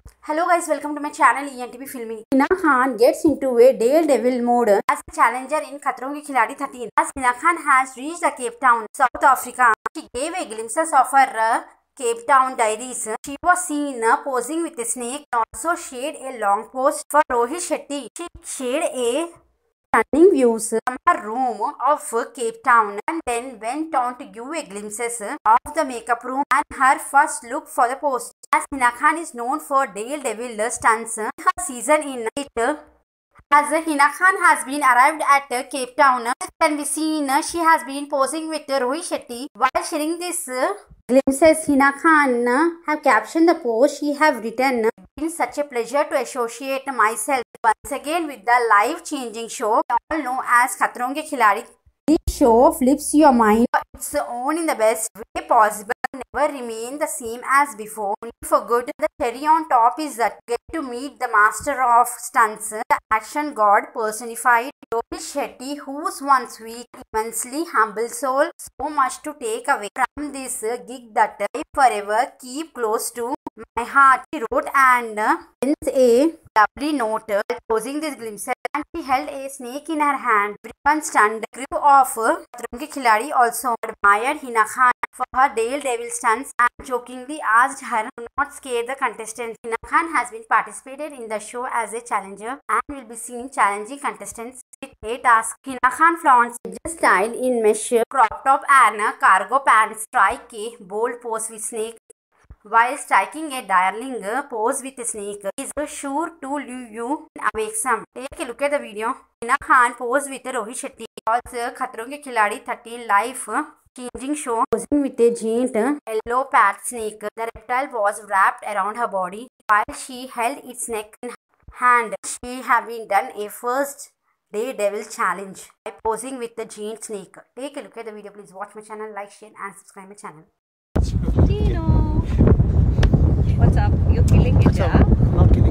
Hello guys, welcome to my channel ENTP Filming. Hina Khan gets into a DareDevil mode as a challenger in Khatron Khiladi13. As Hina Khan has reached the Cape Town, South Africa, she gave a glimpses of her Cape Town diaries. She was seen posing with a snake and also shared a long post for Rohit Shetty. She shared a stunning views from her room of Cape Town and then went on to give a glimpses of the makeup room and her first look for the post. As Hina Khan is known for DareDevil stunts, her season in it as Hina Khan has been arrived at Cape Town, as can be seen she has been posing with Rohit Shetty. While sharing this glimpses, Hina Khan have captioned the post she have written. It's such a pleasure to associate myself once again with the life-changing show we all know as Khatron Ke Khiladi. This show flips your mind on its own in the best way possible. Never remain the same as before. Only for good. The cherry on top is that you get to meet the master of stunts, the action god personified, Rohit Shetty, who's one sweet, immensely humble soul. So much to take away from this gig that I forever keep close to my heart. She wrote and ends a lovely note while posing this glimpses, and she held a snake in her hand. Everyone stunned. The crew of Khatron Ke Khiladi also admired Hina Khan for her DareDevil stunts and jokingly asked her to not scare the contestants. Hina Khan has been participated in the show as a challenger and will be seeing challenging contestants with a task. Hina Khan flaunts style in mesh crop top and cargo pants, strike a bold pose with snake while striking a darling pose with a snake is sure to leave you awake some. Take a look at the video. Hina Khan posed with Rohit Shetty. Also, Khatron Ke Khiladi13 live changing show posing with a giant yellow pet snake. The reptile was wrapped around her body while she held its neck in hand. She having done a first DareDevil challenge by posing with the giant snake. Take a look at the video. Please watch my channel, like, share and subscribe my channel. Tino, what's up? You're killing it, yeah? Not killing.